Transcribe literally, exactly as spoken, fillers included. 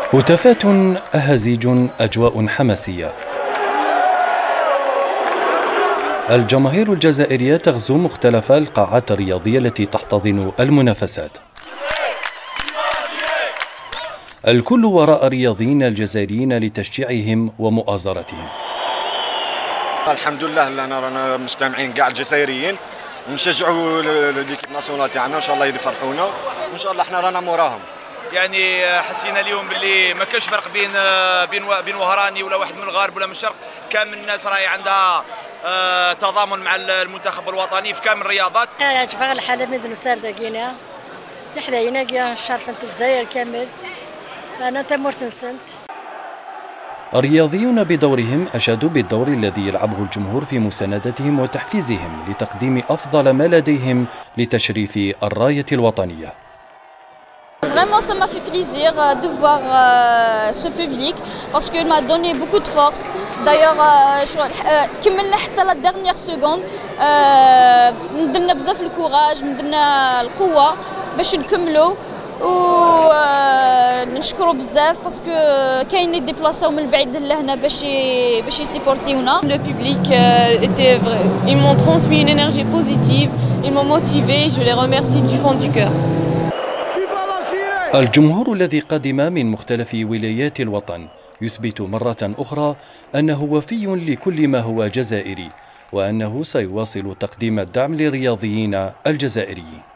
هتافات، أهازيج، أجواء حماسية. الجماهير الجزائرية تغزو مختلف القاعات الرياضية التي تحتضن المنافسات. الكل وراء الرياضيين الجزائريين لتشجيعهم ومؤازرتهم. الحمد لله لنا رانا مجتمعين كاع الجزائريين نشجعوا ليكيب ناسيونال تاعنا، ان شاء الله يفرحونا وان شاء الله احنا رانا موراهم. يعني حسينا اليوم باللي ما كاش فرق بين بين بين وهراني ولا واحد من الغرب ولا من الشرق، كامل الناس راهي عندها تضامن مع المنتخب الوطني في كامل الرياضات. عجبها الحاله مدن سارده كينا لحداينا كاع شرفت الجزائر كامل، انا تمرت نسنت. الرياضيون بدورهم أشادوا بالدور الذي يلعبه الجمهور في مساندتهم وتحفيزهم لتقديم أفضل ما لديهم لتشريف الراية الوطنية. Vraiment, ça m'a fait plaisir de voir euh, ce public parce qu'il m'a donné beaucoup de force. D'ailleurs, كملنا حتى la dernière seconde. مدلنا بزاف الكوراج، مدلنا القوة باش نكملوا ونشكروا بزاف باسكو كاين اللي ديبلاصاو من بعيد لهنا باش باش يسيبورتيونا. Le public était vrai. Ils m'ont transmis une énergie positive, ils m'ont motivé, je les remercie du fond du cœur. الجمهور الذي قدم من مختلف ولايات الوطن يثبت مرة أخرى أنه وفي لكل ما هو جزائري، وأنه سيواصل تقديم الدعم للرياضيين الجزائريين.